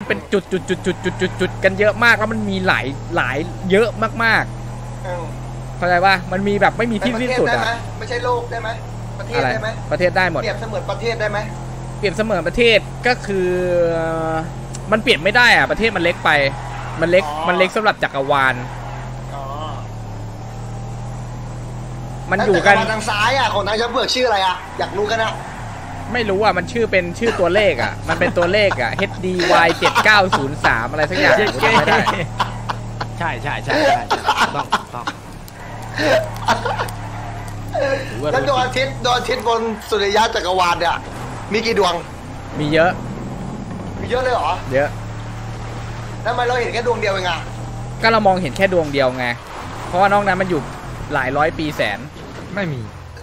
เป็นจุดกันเยอะมากแล้วมันมีหลายเยอะมากๆเข้าใจป่ะมันมีแบบไม่มีที่สิ้นสุดอ่ะไม่ใช่โลกได้ไหมประเทศได้ไหมประเทศได้หมดเปรียบเสมือนประเทศได้ไหมเปรียบเสมือนประเทศก็คือมันเปลี่ยนไม่ได้อ่ะประเทศมันเล็กไปมันเล็กสำหรับจักรวาลมันอยู่กันทางซ้ายอ่ะของทางจะเบิกชื่ออะไรอ่ะอยากรู้กันนะไม่รู้อ่ะมันเป็นชื่อตัวเลขอ่ะมันเป็นตัวเลขอ่ะ HDY 7903อะไรสักอย่างไม่ได้ใช่ต้องแล้วดวงอาทิตย์บนสุริยะจักรวาลเนี่ยมีกี่ดวงมีเยอะเลยเหรอเยอะแล้วทำไมเราเห็นแค่ดวงเดียวเองอะก็เรามองเห็นแค่ดวงเดียวไงเพราะว่านอกนั้นมันอยู่หลายร้อยปีแสนไม่มี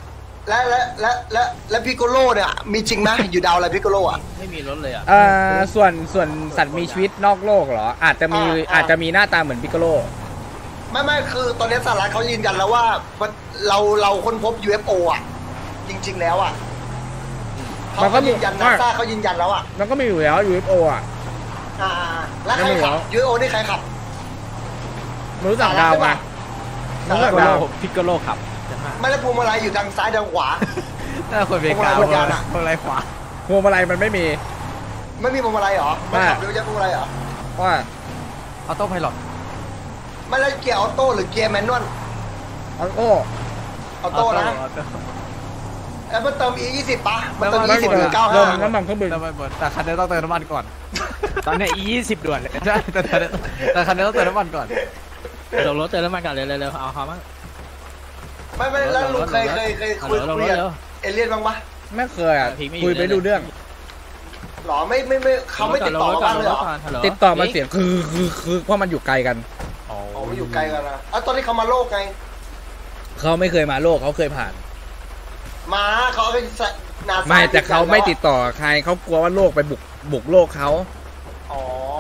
และพิโกโลเนี่ยมีจริงไหมอยู่ดาวอะไรพิโกโลอ่ะไม่มีรถเลยอ่ะส่วนสัตว์มีชีวิตนอกโลกเหรออาจจะมีหน้าตาเหมือนพิโกโลไม่คือตอนนี้สหรัฐเขายืนยันแล้วว่าเราค้นพบ UFO อ่ะจริงๆแล้วอ่ะมันก็ยืนยันนาซาเขายืนยันแล้วอ่ะมันก็มีอยู่แล้ว UFO อ่ะแล้วใครขับ UFO นี่ใครขับมนุษย์ต่างดาวไงพิโกโลขับไม่แล้วพวงมาลัยอยู่ทางซ้ายทางขวาถ้าคนเบกาพวงมาลัยขวาพวงมาลัยมันไม่มีพวงมาลัยเหรอไม่ขับเร็วจะพวงมาลัยเหรอว่าออโต้ไพลอตไม่แล้วเกียร์ออโต้หรือเกียร์แมนนวลออโต้นะแล้วมันเติม E20 ป่ะมันเติม E20 หรือ95 น้ำมันเครื่องบินแต่คันนี้ต้องเติมน้ำมันก่อนตอนนี้ E20 ด่วนเลยใช่แต่คันนี้ต้องเติมน้ำมันก่อนลงรถเติมน้ำมันก่อนเร็วๆเอาเขาบ้างไม่แล้วลุงเคยคุยเอเลี่ยนบ้างปะไม่เคยอ่ะคุยไปดูเรื่องหรอไม่เขาไม่ติดต่อมาบ้างเลยหรอติดต่อมาเสียงคือเพราะมันอยู่ไกลกันอ๋ออยู่ไกลกันนะตอนนี้เขามาโลกไงเขาไม่เคยมาโลกเขาเคยผ่านมาเขาเป็นไม่แต่เขาไม่ติดต่อใครเขากลัวว่าโลกไปบุกโลกเขาอ๋อ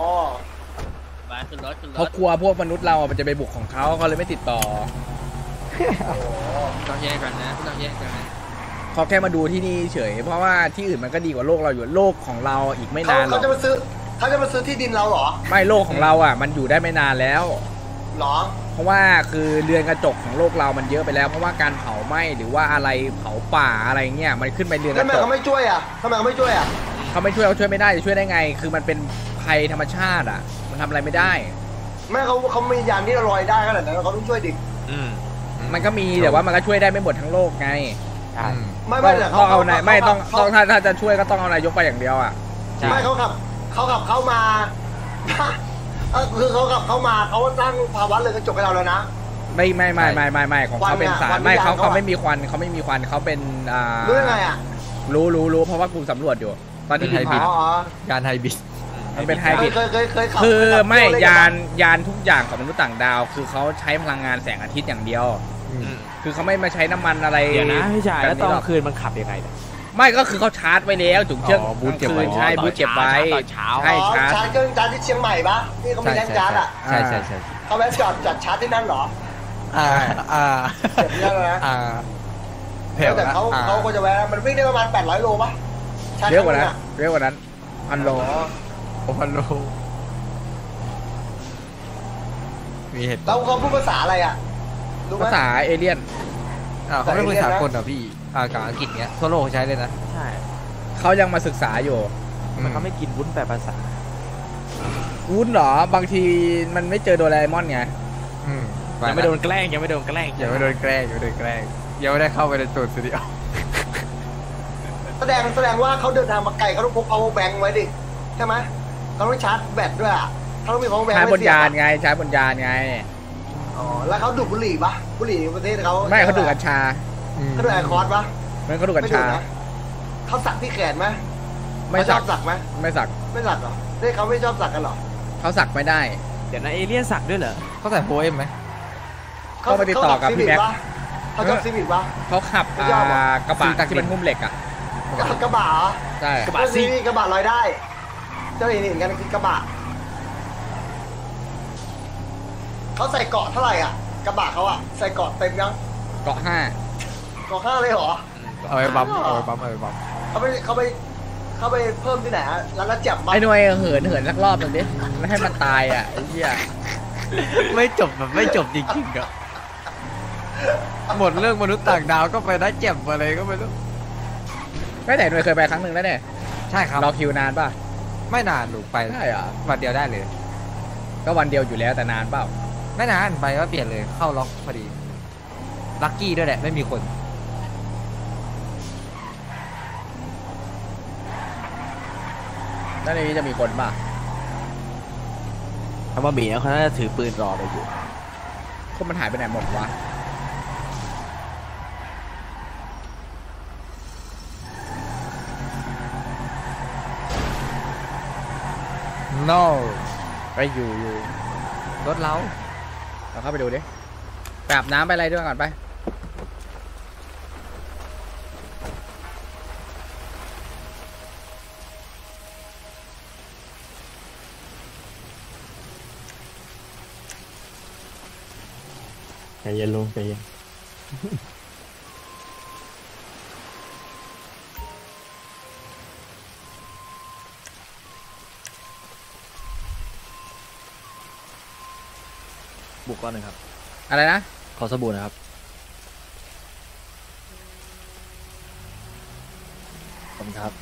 เขากลัวพวกมนุษย์เรามันจะไปบุกของเขาเลยไม่ติดต่อต้องแยกกันนะต้องแยกกันเขาแค่มาดูที่นี่เฉยเพราะว่าที่อื่นมันก็ดีกว่าโลกเราอยู่โลกของเราอีกไม่นานเขาจะมาซื้อที่ดินเราเหรอไม่โลกของเราอ่ะมันอยู่ได้ไม่นานแล้วหรอเพราะว่าคือเรือนกระจกของโลกเรามันเยอะไปแล้วเพราะว่าการเผาไหม้หรือว่าอะไรเผาป่าอะไรเงี้ยมันขึ้นไปเรือนกระจกทำไมเขาไม่ช่วยอ่ะเขาไม่ช่วยไม่ได้จะช่วยได้ไงคือมันเป็นภัยธรรมชาติอ่ะมันทำอะไรไม่ได้ไม่เขามียานที่ลอยได้ขนาดนั้นเขาต้องช่วยดิมันก็มีแต่ว่ามันก็ช่วยได้ไม่หมดทั้งโลกไงไม่ต้องเอาไหนไม่ต้องถ้าจะช่วยก็ต้องเอานายกไปอย่างเดียวอ่ะไม่เขาขับเข้ามาคือเขาขับเข้ามาเขาสร้างภาวะเลยกระจกให้เราแล้วนะไม่ของเขาเป็นสารไม่เขาไม่มีควันเขาเป็นรู้ยังไงอ่ะรู้เพราะว่ากูสำรวจอยู่ตอนที่ไฮบิดยานไฮบิดมันเป็นไฮบิดคือไม่ยานทุกอย่างของมนุษย์ต่างดาวคือเขาใช้พลังงานแสงอาทิตย์อย่างเดียวคือเขาไม่มาใช้น้ำมันอะไรเดี๋ยวนะพี่ชายแล้วตอนคืนมันขับยังไงไม่ก็คือเขาชาร์จไว้แล้วจุกเชือกบูทเก็บไว้ใช่บูทเก็บไว้ใช่ชาร์จเครื่องชาร์จที่เชียงใหม่ปะที่เขามีแรงชาร์จอ่ะใช่เขาแวะจอดชาร์จที่นั่นเหรอเจ็บเยอะนะแต่เขาก็จะแวะมันวิ่งได้ประมาณ800 โลปะเยอะกว่านั้น1,000 โล 1,000 โลมีเหตุแล้วเขาพูดภาษาอะไรอ่ะภาษาเอเลี่ยนเขาไม่พูดภาษาคนเหรอพี่กับอังกฤษเนี้ยทั่วโลกเขาใช้เลยนะใช่เขายังมาศึกษาอยู่มันเขาไม่กินวุ้นแปลภาษาวุ้นเหรอบางทีมันไม่เจอโดราเอมอนไงยังไม่โดนแกล้งยังไม่ได้เข้าไปในตูดสตูดิโอแสดงว่าเขาเดินทางมาไกลเขาต้องพก power bank ไว้ดิใช่ไหมเขาต้องชาร์จแบตด้วยอ่ะเขาต้องมี power bank ใช้บนยานไงอ๋อแล้วเขาดูดบุหรี่ปะบุหรี่ประเทศเขาไม่เขาดูดกัญชาเขาดูดไอคอร์สปะมันเขาดูดกัญชาเขาสักที่แขนไหมไม่สักไหมไม่สักเหรอที่เขาไม่ชอบสักกันหรอเขาสักไม่ได้เดี๋ยวนะเอเลี่ยนสักด้วยเหรอเขาใส่โพเอมไหมเขาไปติดต่อกับพี่แม็กเขาชอบซีวิตปะเขาขับกระบะที่เป็นหุ้มเหล็กอ่ะกระบะใช่กระบะซีกระบะลอยได้เจ้าเห็นกันคือกระบะเขาใส่เกาะเท่าไหร่อ่ะกระบะเขาอ่ะใส่เกาะเต็มยังเกาะ5 เลยเหรอเอาไปบัมเขาไปเข้าไปเพิ่มที่ไหนฮะร้านละแจ่มมาไอ้หน่วยเหินสักรอบหนึ่งดิไม่ให้มันตายอ่ะไอ้เหี้ยไม่จบแบบไม่จบจริงๆอะหมดเรื่องมนุษย์ต่างดาวก็ไปได้เจ็บอะไรก็ไม่รู้ไม่แต่หน่วยเคยไปครั้งหนึ่งแล้วเนี่ยใช่ครับรอคิวนานป่ะไม่นานหนูไปใช่เหรอวันเดียวได้เลยก็วันเดียวอยู่แล้วแต่นานเปล่าไม่นานไปก็เปลี่ยนเลยเข้าล็อกพอดีลัคกี้ด้วยแหละไม่มีคนแล้วในนี้จะมีคนป่ะถ้ามาบีเขาน่าจะถือปืนรอเราอยู่คนมันหายไปไหนหมดวะ no ไปอยู่รถเราเราเข้าไปดูดิไปอาบน้ำไปอะไรด้วยก่อนไปใจเย็นลุงใจเย็นบุกก้อนหนึ่งครับอะไรนะขอสบู่นะครับขอบคุณครับ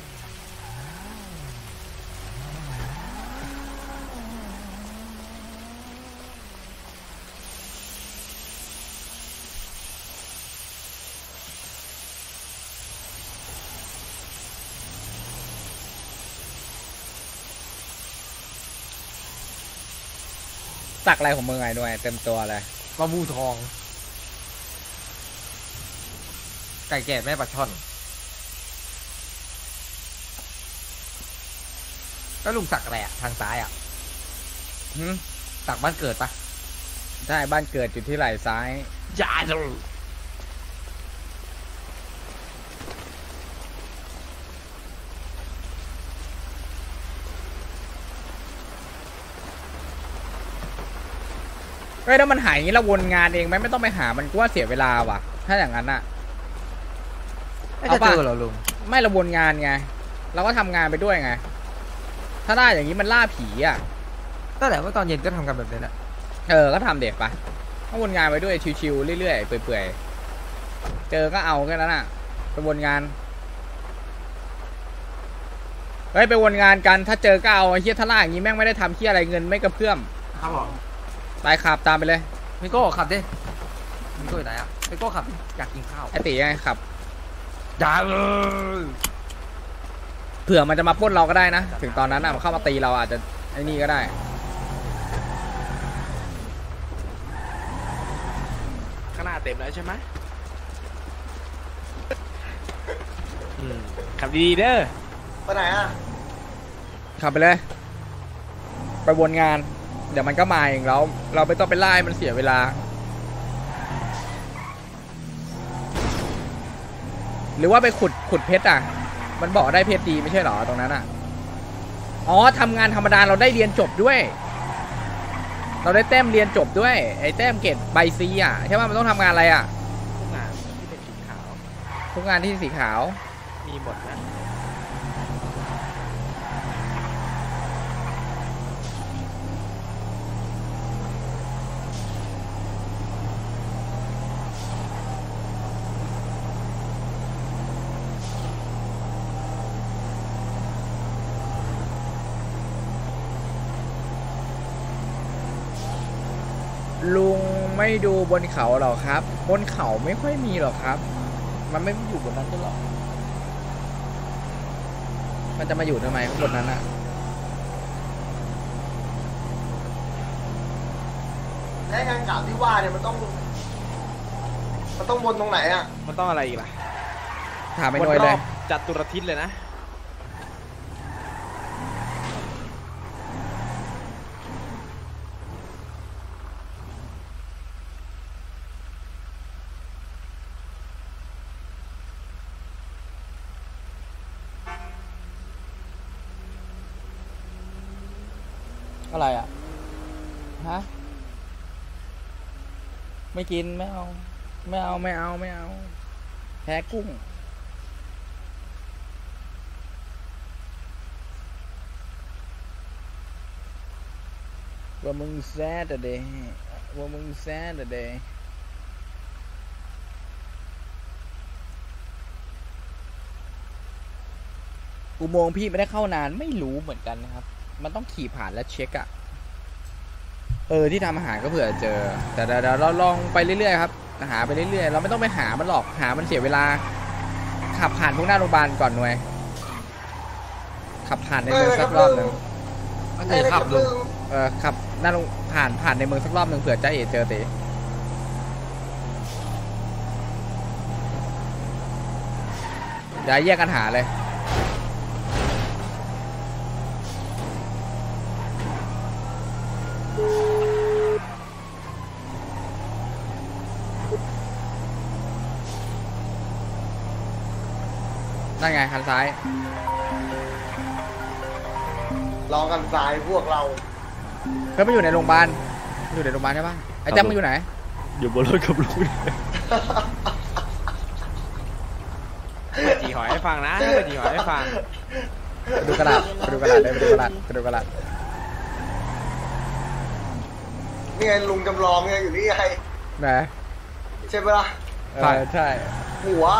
สักอะไรของมึงไงด้วยเต็มตัวเลยปลาบูทอง ไก่แก่แม่ปลาช่อนแล้วลุงสักอะไรอะทางซ้ายอะหืมสักบ้านเกิดปะใช่บ้านเกิดอยู่ที่ไหล่ซ้ายจ้าจูเฮ้ยแล้วมันหายอย่างนี้เราวนงานเองไหมไม่ต้องไปหามันกูว่าเสียเวลาว่ะ ถ้าอย่างนั้นอะไม่จะเจอเหรอลุงไม่เราวนงานไงเราก็ทำงานไปด้วยไง ถ้าได้อย่างนี้มันล่าผีอ่ะตั้งแต่ว่าตอนเย็นก็ทำกันแบบนี้แหละก็ทำเด็กปะก็วนงานไปด้วยชิวๆเรื่อยๆเปื่อยๆเจอก็เอาแค่นั้นอ่ะไปวนงานเฮ้ยไปวนงานกันถ้าเจอก็เอาไอ้เหี้ยถ้าล่าอย่างนี้แม่งไม่ได้ทำเหี้ยอะไรเงินไม่กระเพื่อมครับผมไปขับตามไปเลยมิโก้ขับดิมิโก้อยู่ไหนอะมิโก้ขับดิอยากกินข้าวไอ้ตีไงขับจ้าเลยเผื่อมันจะมาปล้นเราก็ได้นะถึงตอนนั้นอ่ะมันเข้ามาตีเราอาจจะไอ้นี่ก็ได้ข้างหน้าเต็มแล้วใช่ไหมขับดีๆเด้อไปไหนอ่ะขับไปเลย ไปวนงาน เดี๋ยวมันก็มาเองแล้วเราไม่ต้องไปไล่มันเสียเวลา หรือว่าไปขุดเพชรอ่ะ มันบอกได้เพชรดีไม่ใช่หรอตรงนั้นอ่ะอ๋อทำงานธรรมดาเราได้เรียนจบด้วย เราได้แต้มเรียนจบด้วยไอ้แต้มเกรดใบซีอ่ะใช่ไหมมันต้องทำงานอะไรอ่ะทุกงานที่เป็นสีขาวทุกงานที่สีขาวมีหมดนะลุงไม่ดูบนเขาหรอครับ บนเขาไม่ค่อยมีหรอกครับ มันไม่อยู่บนนั้นก็หรอกมันจะมาอยู่ทำไมข้างบนนั้นอ่ะและงานกล่าวที่ว่าเนี่ยมันต้องวนตรงไหนอ่ะมันต้องอะไรอีกล่ะถามไปหน่วยเลยรอบจัตุรทิศเลยนะอะไรอ่ะ ฮะ ไม่กินไม่เอา ไม่เอาไม่เอาไม่เอา แพ้กุ้งว่ามึงแซ่แต่เดย์ว่ามึงแซ่แต่เดย์อุโมงค์พี่ไม่ได้เข้านานไม่รู้เหมือนกันนะครับ มันต้องขี่ผ่านแล้วเช็คอะที่ทำอาหารก็เผื่อเจอแต่เดี๋ยวเราลองไปเรื่อยๆครับหาไปเรื่อยๆเราไม่ต้องไปหามันหรอกหามันเสียเวลาขับผ่านพวกหน้าโรงพยาบาลก่อนหน่วยขับผ่านในเมืองสักรอบหนึ่งไอ้ขับลุงขับหน้าโรงผ่านในเมืองสักรอบหนึ่งเผื่อใจเอ๋เจอตีอย่าแยกกันหาเลยนั่นไงคันซ้ายลองกันสายพวกเราเพื่อนมันอยู่ในโรงพยาบาลอยู่ในโรงพยาบาลใช่ปะไอ้แจ๊บมันอยู่ไหนอยู่บนรถกับลุงเปิดจีหอยให้ฟังนะเปิดจีหอยให้ฟังไปดูกระดาษไปดูกระดาษไปดูกระดาษไปดูกระดาษนี่ไงลุงจำลองไงอยู่นี่ไงไหนใช่ปะล่ะใช่หัว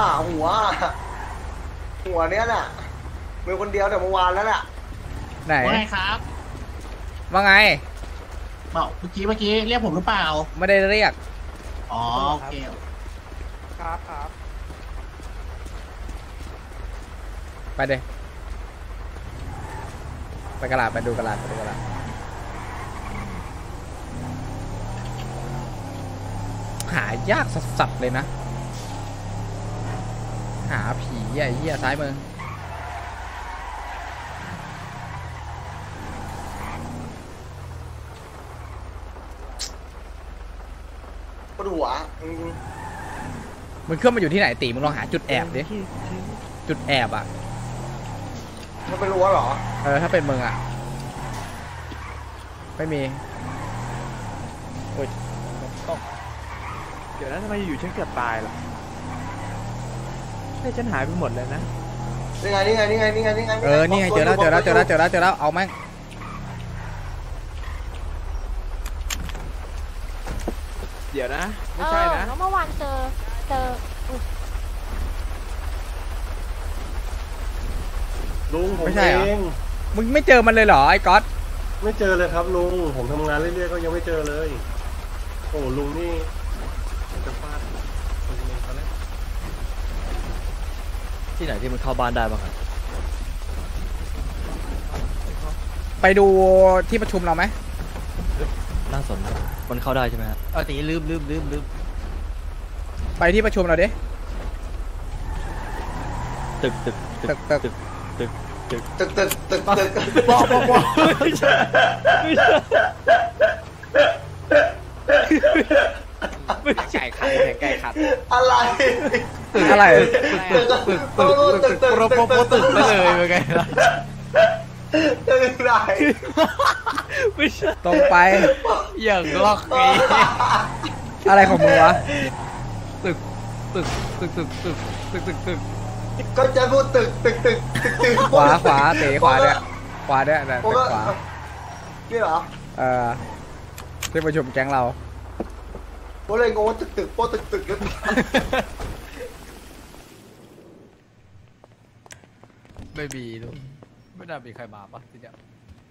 เนี้ยน่ะมีคนเดียวแต่เมื่อวานแล้วน่ะไหนว่าไงครับว่าไงบอกเมื่อกี้เรียกผมหรือเปล่าไม่ได้เรียกอ๋อโอเคครับครับไปเดไปกระดาษไปดูกระดาษไปดูกระดาษหายากสัสๆเลยนะหาผีไอ้เหี้ยซ้ายมือปวดหัวมึงเคลื่อนมาอยู่ที่ไหนตีมึงลองหาจุดแอบดิจุดแอบอ่ะมันไม่รู้ว่าเหรอถ้าเป็นมึงอ่ะไม่มีโอ้ยตกเดี๋ยวนะทำไมอยู่ฉันเกือบตายล่ะเนี่ยฉันหายไปหมดเลยนะนี่ไงนี่ไงนี่ไงนี่ไงนี่ไงนี่ไงเจอแล้วเอาแม่งเดี๋ยวนะไม่ใช่นะแล้วเมื่อวานเจออุ๊ยลุงผมไม่ใช่เหรอเองมึงไม่เจอมันเลยเหรอไอ้ก๊อตไม่เจอเลยครับลุงผมทำงานเรื่อยๆก็ยังไม่เจอเลย โอ้ลุงนี่จะฟาดคนนึงตอนแรกที่ไหนที่มันเข้าบ้านได้บ้างครับไปดูที่ประชุมเราไหมน่าสนครับมันเข้าได้ใช่ไหมฮะตีลืมไปที่ประชุมเราดิตึกบอกไก่ขัดไก่ขัดอะไรอะไรตึกโปรตึกไปเลยเป็นไงล่ะตึกไหนไม่ใช่ตรงไปอย่างล็อกนี้อะไรของมึงวะตึกก็จะพูดตึกขวาเตะขวาเนี่ยขวาเนี่ยนะผมตึกก็ขวานี่เหรอที่ประชุมแก๊งเราผมเลยงงว่าตึกโป๊ะตึกหรือเปล่าไม่มีลูกไม่น่ามีใครมาปะทีเนี้ย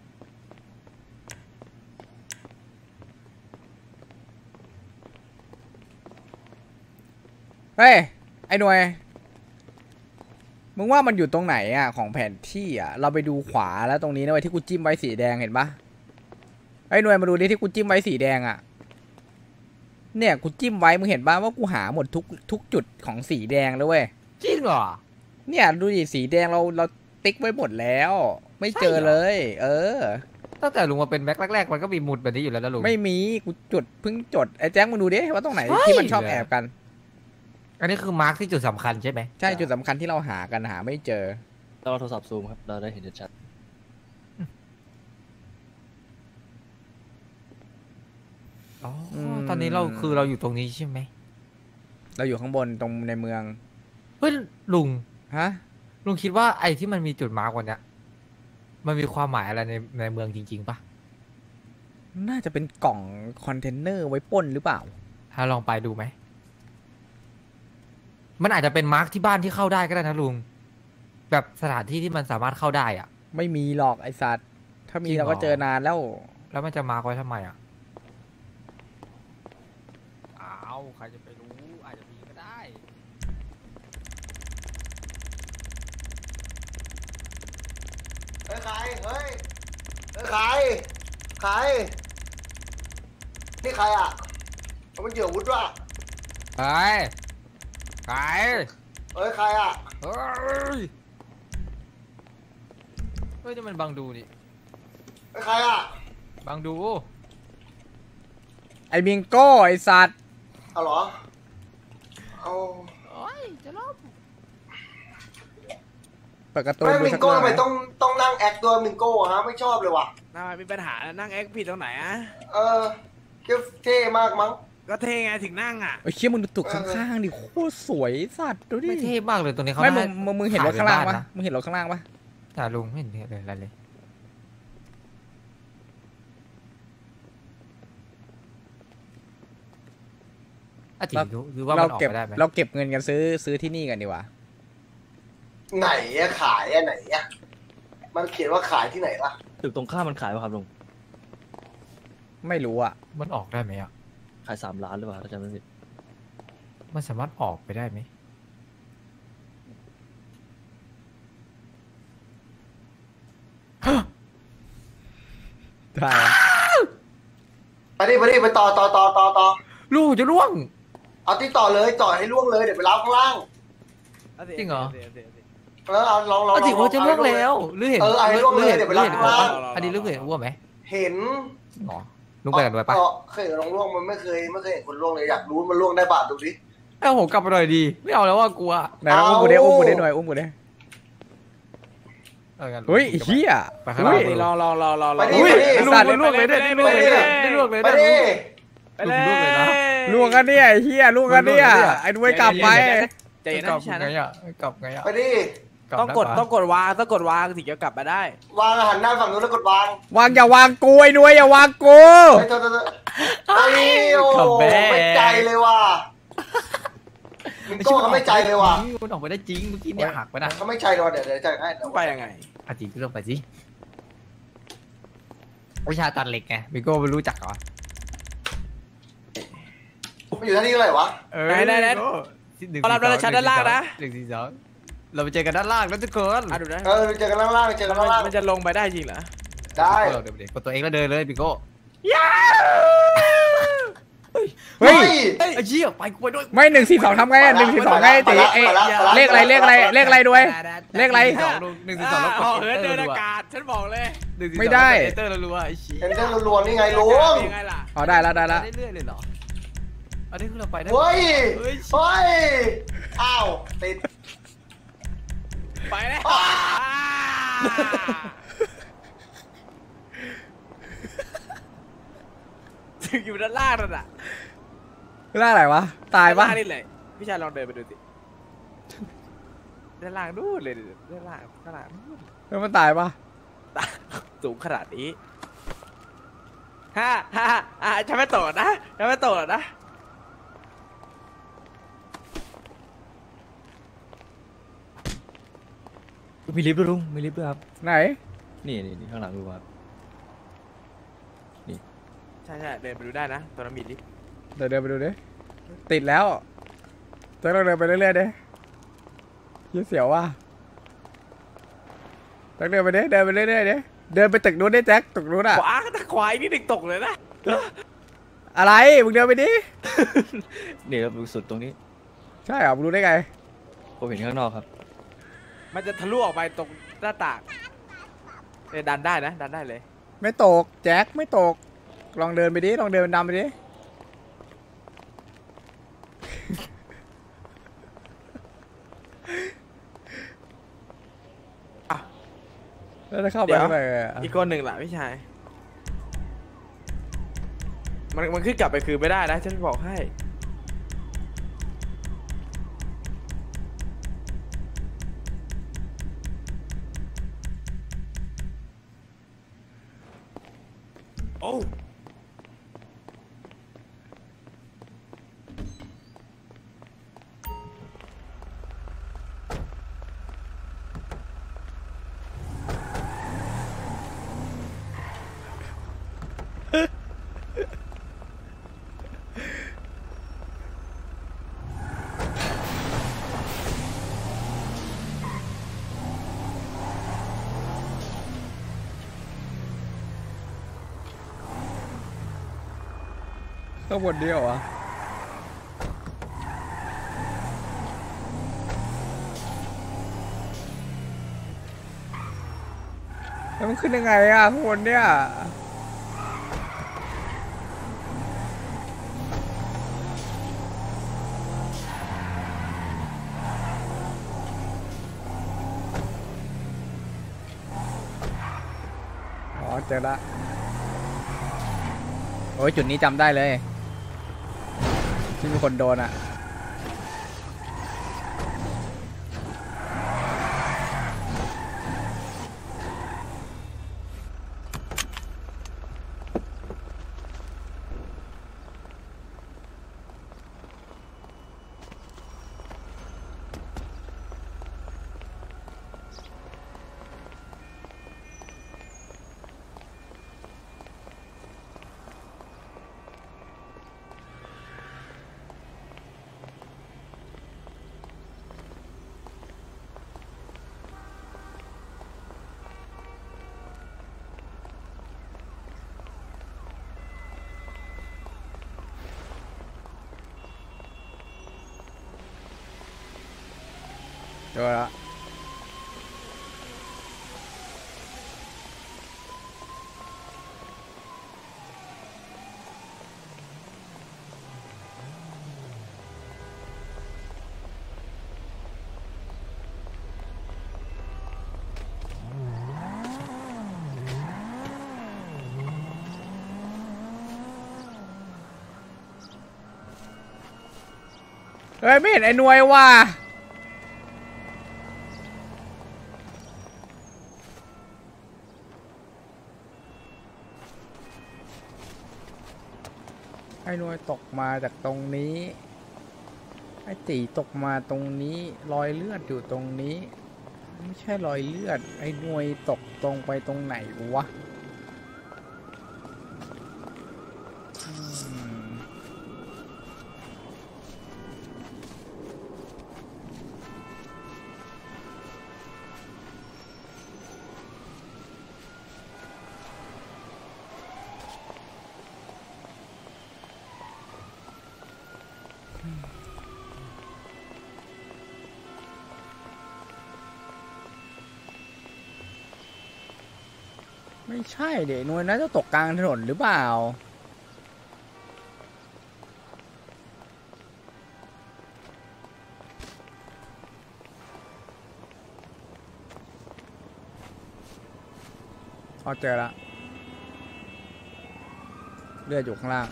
เฮ้ยไอ้หน่วยมึงว่ามันอยู่ตรงไหนอ่ะของแผนที่อ่ะเราไปดูขวาแล้วตรงนี้นะเว้ยที่กูจิ้มไว้สีแดงเห็นปะไอ้หน่วยมาดูดิที่กูจิ้มไว้สีแดงอ่ะเนี่ยกูจิ้มไว้มึงเห็นปะว่ากูหาหมดทุกจุดของสีแดงแล้วเว้ยจริงเหรอเนี่ยดูดิสีแดงเราติ๊กไว้หมดแล้ว ไม่เจอเลยตั้งแต่ลุงมาเป็นแม็กแรกๆมันก็มีหมุดแบบนี้อยู่แล้วนะลุงไม่มีกูจุดเพิ่งจดไอ้แจ็คมึงดูดิว่าตรงไหนที่มันชอบแอบกันอันนี้คือมาร์คที่จุดสำคัญใช่ไหมใช่จุดสำคัญที่เราหากันหาไม่เจอเราเอาโทรศัพท์ซูมครับเราได้เห็นชัดอ๋อตอนนี้เราอยู่ตรงนี้ใช่ไหมเราอยู่ข้างบนตรงในเมืองเฮ้ยลุงฮะลุงคิดว่าไอ้ที่มันมีจุดมาร์กวันเนี้ยมันมีความหมายอะไรในเมืองจริงๆปะน่าจะเป็นกล่องคอนเทนเนอร์ไว้ปล้นหรือเปล่าถ้าลองไปดูไหมมันอาจจะเป็นมาร์คที่บ้านที่เข้าได้ก็ได้นะลุงแบบสถานที่ที่มันสามารถเข้าได้อ่ะไม่มีหรอกไอสัตว์ถ้ามีจริงเหรอเราก็เจอนานแล้วแล้วมันจะมาร์คไว้ทำไมอ่ะอ้าวใครจะไปรู้อาจจะมีก็ได้เฮ้ยใครเฮ้ยใครนี่ใครอ่ะมันเหยื่อวุฒิว่ะใครเฮ้ยใครอ่ะเฮ้ยนี่มันบังดูนี่เฮ้ยใครอ่ะบังดูไอมิงโก้ไอสัตว์เอาเหรอเอาเปิดการ์ตูนไม่ดูมิงสักโก้หน่ทำไมอยต้องนั่งแอคตัวมิงโก้ฮะไม่ชอบเลยว่ะน่ามีปัญหานั่งแอคผิดตรงไหนอะเท่มากมั้งก็เท่ไงถึงนั่งอะไอเชี่ยมึงดูตึกข้างๆดิโคตรสวยสัตว์ดูดิไม่เท่มากเลยตรงนี้เขาไม่น่ามึงเห็นรถข้างล่างขยปะเป็นบ้นนะมึงเห็นรถข้างล่างปะแต่ลุงไม่เห็นเลยอะไรเลยอาจิหรือว่ามันออกเก็บไปได้ไหมเราเก็บเงินกันซื้อที่นี่กันดีกว่าไหนอะขายอะไหนอะมันเขียนว่าขายที่ไหนล่ะตึกตรงข้ามมันขายป่ะครับลุงไม่รู้อ่ะมันออกได้ไหมอ่ะขาย3 ล้านหรือเปล่าถ้าจำไม่ผิดมันสามารถออกไปได้ไหมได้อะไปต่อลูกจะร่วงเอาที่ต่อเลยต่อให้ล่วงเลยเดี๋ยวไปล้างข้างล่างจริงเหรอเอาลองอาจิว่าจะร่วงแล้วหรือเห็นไอ้ล่วงเลยเดี๋ยวไปล้างเห็นข้างล่างอันนี้ลูกเห็นอ้วไหมเห็นหรอลุงไปกันด้วยปะเคยลองล่วงมันไม่เคยเห็นคนล่วงเลยอยากรู้มันล่วงได้ป่ะดูดิเอ้าผมกลับไปหน่อยดีไม่เอาแล้วว่ากลัวไหนลองอุ้มกูดิอุ้มกูดิหน่อยอุ้มกูดิเอากันเฮ้ยเฮียไปข้างล่างเฮ้ยรอไปดิอุ้ยไปดิไอ้สัตว์ล่วงเลยได้ล่วงเลยได้ล่วงเลยไปได้ดิไปเลยลุงเลยนะล่วงกันเนี่ยไอ้เฮียล่วงกันเนี่ยไอ้ด้วยกลับไปใจเย็นกลันะบพี่ชายไงนะอ่ะกลับไงอ่ะไปดิต้องกดวางถึงจะกลับมาได้วางหันหน้าฝั่งนู้นแล้วกดวางวางอย่าวางกูไอ้ด้วยอย่าวางกูเฮ้ยโอ้ไม่ใจเลยว่ะมิงโก้เขาไม่ใจเลยว่ะมันออกไปได้จริงเมื่อกี้เนี่ยหักไปนะเขาไม่ใจเลยว่ะเดี๋ยวใจให้ต้องไปยังไงอาจิลงไปสิวิชาตัดเหล็กไงบิโก้ไม่รู้จักเหรอมันอยู่ที่นี่เท่าไหร่วะได้เอารับแล้วชั้นด้านล่างนะ 1 4 2เราไปเจอกันด้านล่างแล้วทุกคนดูนะเจอกันล่างเจอกันล่างมันจะลงไปได้จริงเหรอได้เดี๋ยวกดตัวเองแล้วเดินเลยบิโก้เฮ้ยไอ้เชี่ยไปกูไปด้วยไม่1 4 2ทำไงอ่ะ1 4 2ไงตีเอ้เลขอะไรด้วย เลขอะไร 1 4 2แล้วกดเดินอากาศฉันบอกเลยไม่ได้เตอร์รัวไอ้เชี่ยเห็นเรื่องรวนนี่ไงลุงยังไงล่ะอ๋อได้แล้วเรื่อยเลยเหรออันนี้คือเราไปได้เฮ้ยอ้าวติดไปแล้วถึงอยู่ด้านล่างนั่นน่ะล่าอะไรวะตายปะด้นล่งนี่เลยพี่ชายลองเดินไปดูสิด้านล่างนู่นเลยด้านล่างขนาดนู่นแล้วมันตายปะสูงขนาดนี้ฉันไม่โตนะฉันไม่โตนะมีลิฟต์ด้วยลุงมีลิฟต์ด้วยครับไหนนี่ข้างหลังดูครับใช่เดินไปดูได้นะตอนนั้นมีลิฟต์เดินไปดูดิติดแล้วแจ็คเราเดินไปเรื่อยๆดิยิ่งเสียวว่ะแจ็คเดินไปเรื่อยๆดิเดินไปตึกนู้นดิแจ็คตึกนู้นอ่ะขวาถ้าขวาอีกนิดนึงตกเลยนะอะไรมึงเดินไปดินี่ครับสุดตรงนี้ใช่เหรอมึงรู้ได้ไงผมเห็นข้างนอกครับมันจะทะลุออกไปตรงหน้าต่างดันได้นะดันได้เลยไม่ตกแจ็คไม่ตกลองเดินไปดิลองเดินดำไปดิแล้วจะเข้าไปทำไมอ่ะอีกคนหนึ่งล่ะพี่ชายมันขึ้นกลับไปคือไม่ได้นะฉันบอกให้โอ้ข้างบนเดียวอ่ะแล้วมันขึ้นยังไงอ่ะข้างบนเนี่ยอ๋อเจอละโอ้ยจุดนี้จำได้เลยที่มีคนโดนอ่ะเจอละเฮ้ยไม่เห็นไอ้หน่วยว่ะไอ้หน่วยตกมาจากตรงนี้ไอ้ตีตกมาตรงนี้รอยเลือดอยู่ตรงนี้ไม่ใช่รอยเลือดไอ้หน่วยตกตรงไปตรงไหนวะไม่ใช่เด็กหน่วยน่าจะตกกลางถนนหรือเปล่าพอเจอละเลือดอยู่ข้างล่าง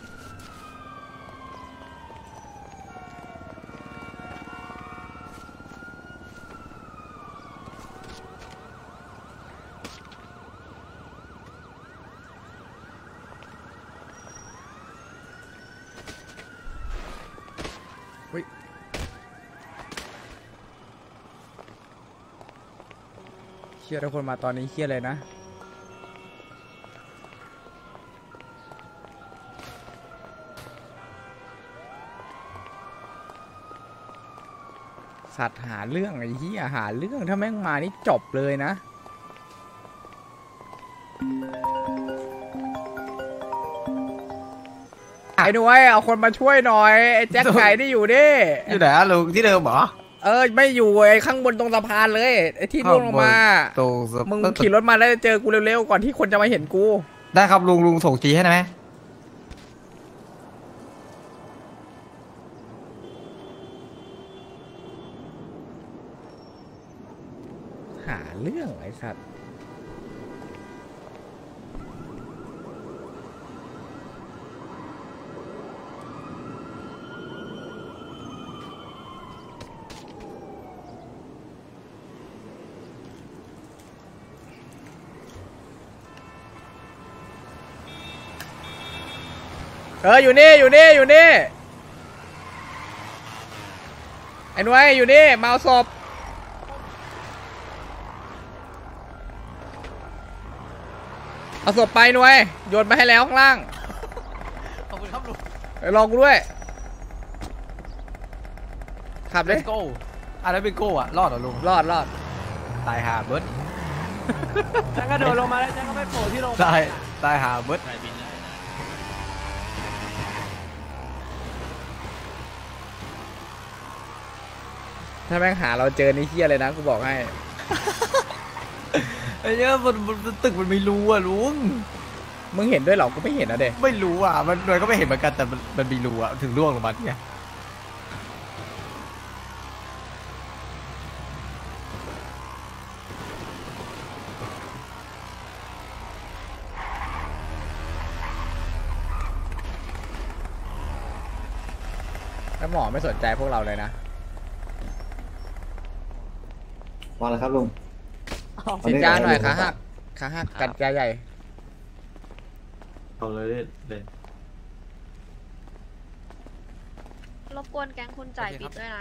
เชี่ยทุกคนมาตอนนี้เชี่ยเลยนะสัตว์หาเรื่องไอ้เหี้ยหาเรื่องถ้าแม่งมานี่จบเลยนะไอ้หน่วยเอาคนมาช่วยหน่อยไอ้แจ็คไก่ที่อยู่ดิอยู่ไหนอะลุงที่เดิมเหรอไม่อยู่ไอ้ข้างบนตรงสะพานเลยไอ้ที่ล่วงลงมามึงขี่รถมาแล้วเจอกูเร็วๆก่อนที่คนจะมาเห็นกูได้ครับลุงส่งจีให้ไหมหาเรื่องไอ้สัตว์อยู่นี่ไอ้หน่วยอยู่นี่มาเอาศพเอาศพไปหน่วยโยนมาให้แล้วข้างล่างขอบคุณครับลุงไปลองกูด้วยขับเลยโก้อะไรเป็นโก้อะรอดเหรอลุงรอดตายหาเบิร์ดฉันก็โดดลงมาแล้วฉันก็ไปโผล่ที่โรงพยาบาลตายหาเบิร์ดถ้าแม่งหาเราเจอนี่เฮี้ยเลยนะกูบอกให้ไอ้เนี่ยมันตึกมันไม่รู้อะลุงมึงเห็นด้วยเหรอกูไม่เห็นนะเด็กไม่รู้อะมันหน่วยก็ไม่เห็นเหมือนกันแต่มันมีรูอะถึงร่วงลงมาเนี่ยแล้วหมอไม่สนใจพวกเราเลยนะมาแล้วครับลุงฉีดยาหน่อยขาหักกัดยาใหญ่เอาเลยเลยรบกวนแก๊งคุณจ่ายบิดด้วยนะ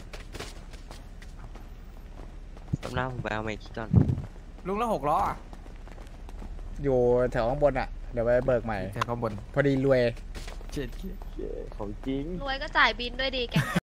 ตำหน้าผมไปเอาไมค์คิดก่อนลุงแล้ว6 ล้ออะอยู่แถวข้างบนอ่ะเดี๋ยวไปเบิกใหม่แค่ข้างบนพอดีรวยเจ็ดของจริงรวยก็จ่ายบินด้วยดีแก๊ง